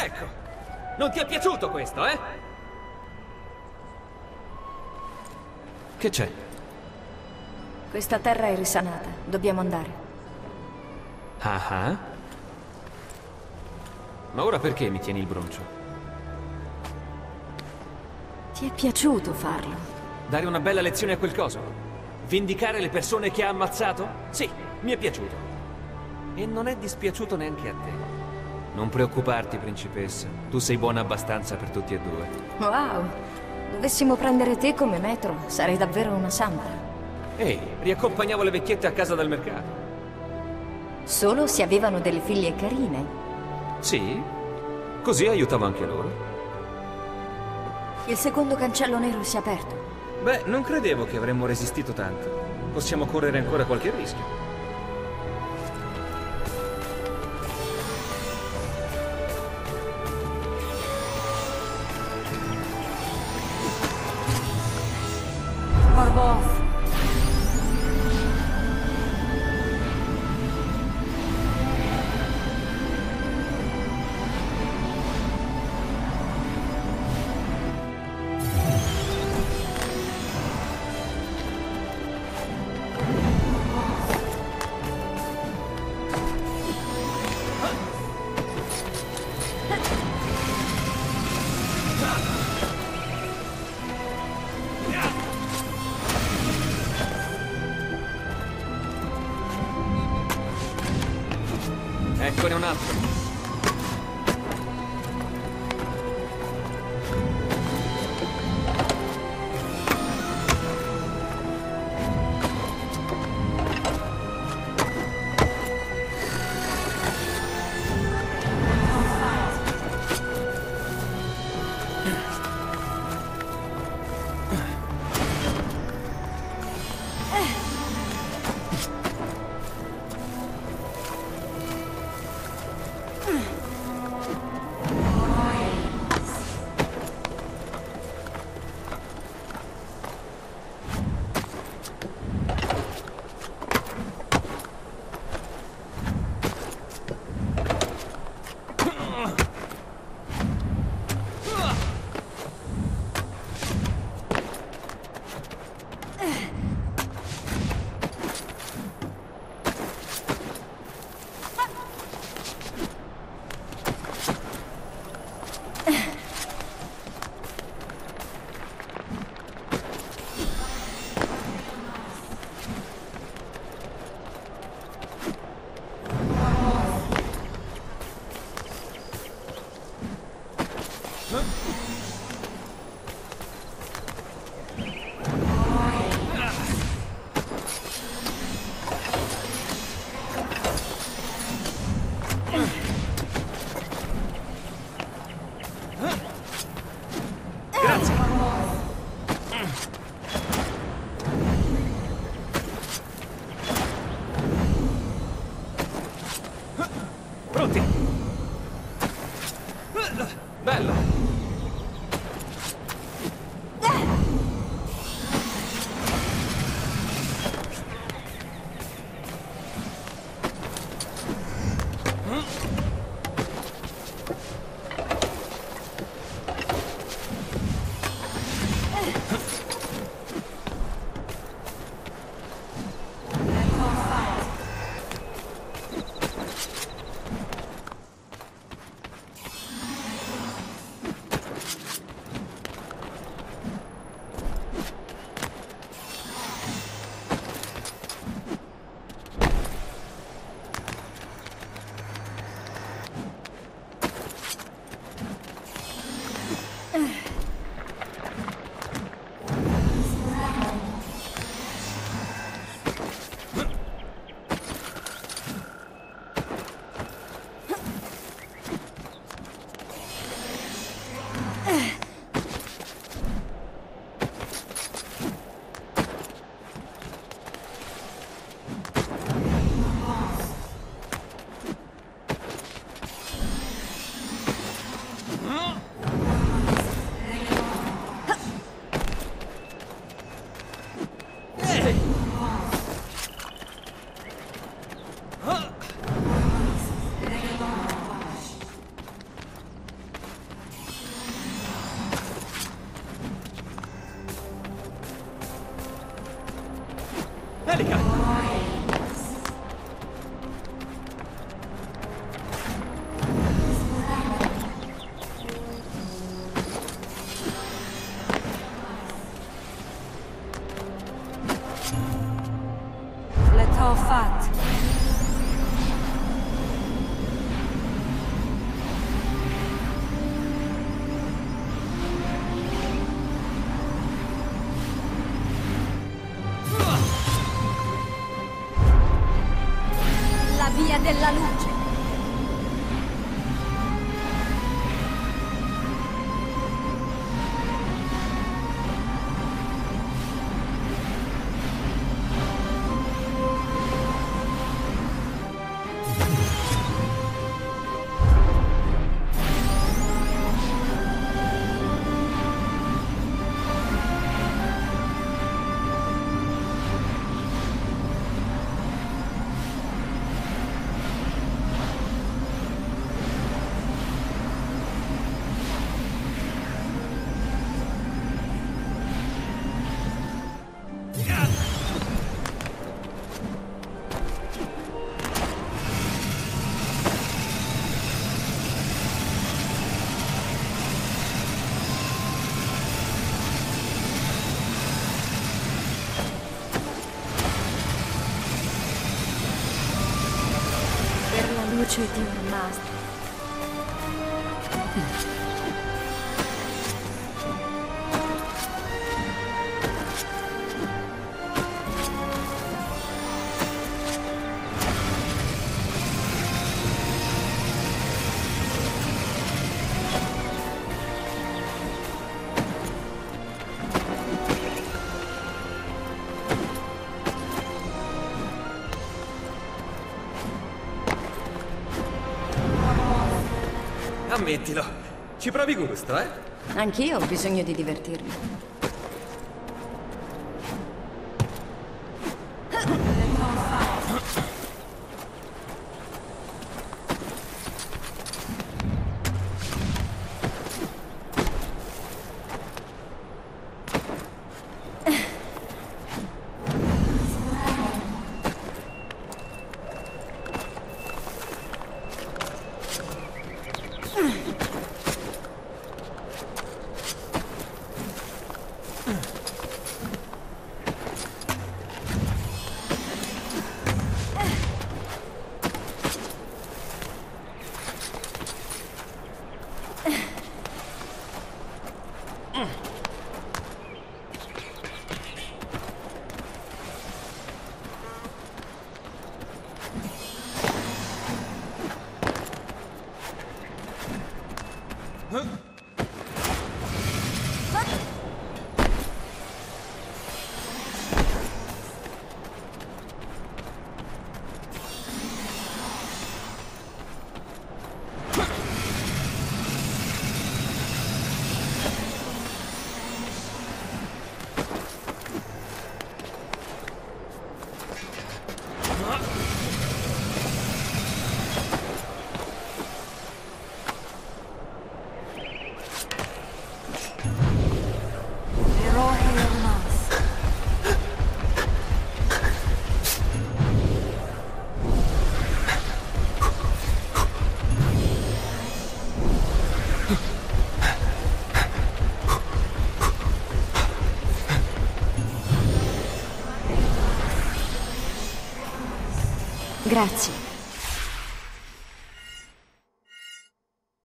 Ecco! Non ti è piaciuto questo, eh? Che c'è? Questa terra è risanata. Dobbiamo andare. Ah ah? Ma ora perché mi tieni il broncio? Ti è piaciuto farlo? Dare una bella lezione a quel coso? Vendicare le persone che ha ammazzato? Sì, mi è piaciuto. E non è dispiaciuto neanche a te. Non preoccuparti, principessa. Tu sei buona abbastanza per tutti e due. Wow! Dovessimo prendere te come metro, sarei davvero una santa. Ehi, riaccompagnavo le vecchiette a casa dal mercato. Solo se avevano delle figlie carine. Sì? Così aiutavo anche loro. Il secondo cancello nero si è aperto. Beh, non credevo che avremmo resistito tanto. Possiamo correre ancora qualche rischio. Morgoth. Eccone un altro. Pronti? Bello! Angelica! Le t'ho fatte. La via della luce. Per la luce di un mastro. Ammettilo. Ci provi gusto, eh? Anch'io ho bisogno di divertirmi. Grazie.